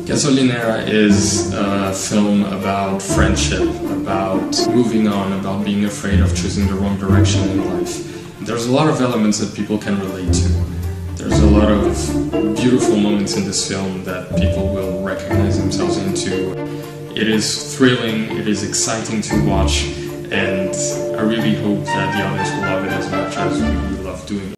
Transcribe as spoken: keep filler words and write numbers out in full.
Gasolinera is a film about friendship, about moving on, about being afraid of choosing the wrong direction in life. There's a lot of elements that people can relate to. There's a lot of beautiful moments in this film that people will recognize themselves into. It is thrilling, it is exciting to watch, and I really hope that the audience will love it as much as we love doing it.